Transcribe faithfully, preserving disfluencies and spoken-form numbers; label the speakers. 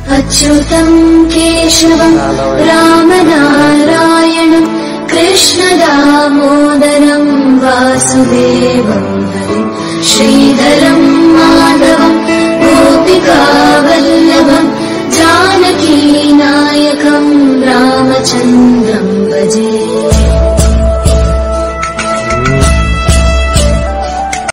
Speaker 1: अच्युतं केशवं रामनारायणं कृष्णदामोदरं वासुदेवं हरिं श्रीधरं माधवं गोपिकावल्लभं जानकीनायकं रामचन्द्रं